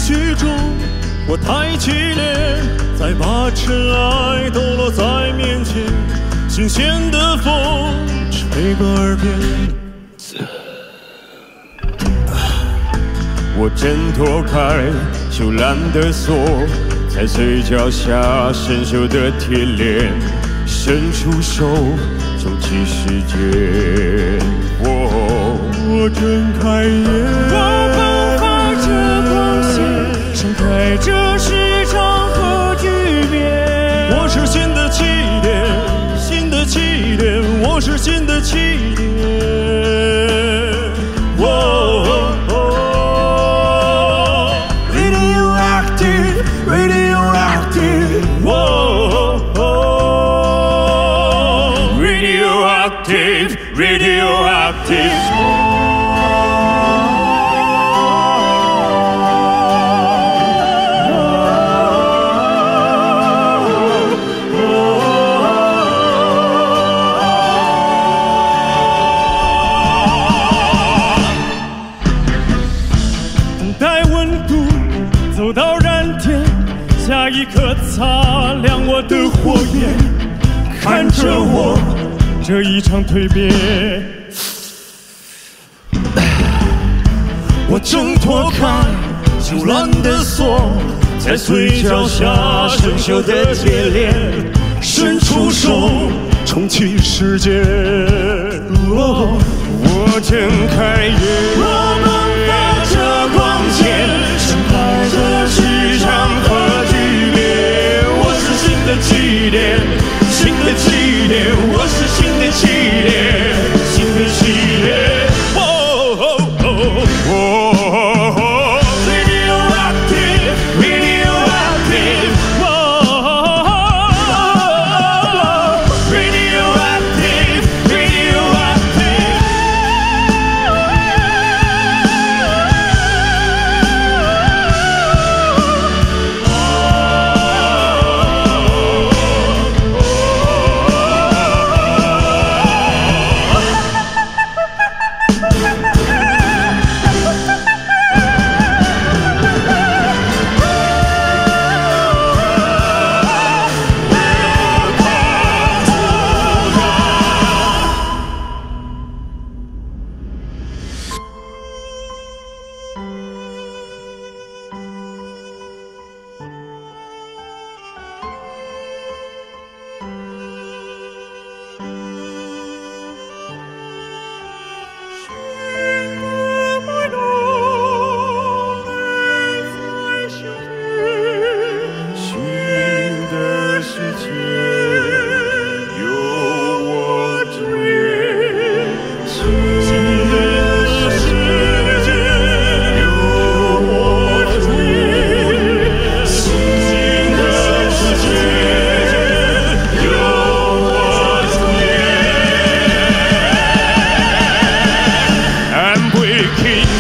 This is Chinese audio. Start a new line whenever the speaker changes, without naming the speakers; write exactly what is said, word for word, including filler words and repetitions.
绪中，我太激烈，再把尘埃都落在面前，新鲜的风吹过耳边。我挣脱开羞懒的锁，踩碎脚下生锈的铁链，伸出手重启世界。我我睁开眼，
我迸发着光线，盛开着市场和局面。
我是新的起点，新的起点，我是新的起点。哦 Radioactive, radioactive, whoa, radioactive, radioactive. 等待温度走到燃点，下一刻擦亮我的火焰，看着我这一场蜕变。我挣脱开羞懒的锁，踩碎脚下生锈的铁链，伸出手重启世界。哦，我睁开眼，我迸发着光线，盛开着市场和局面。我是新的起点，新的起点，我是新的起点，新的起点。哦哦哦哦。King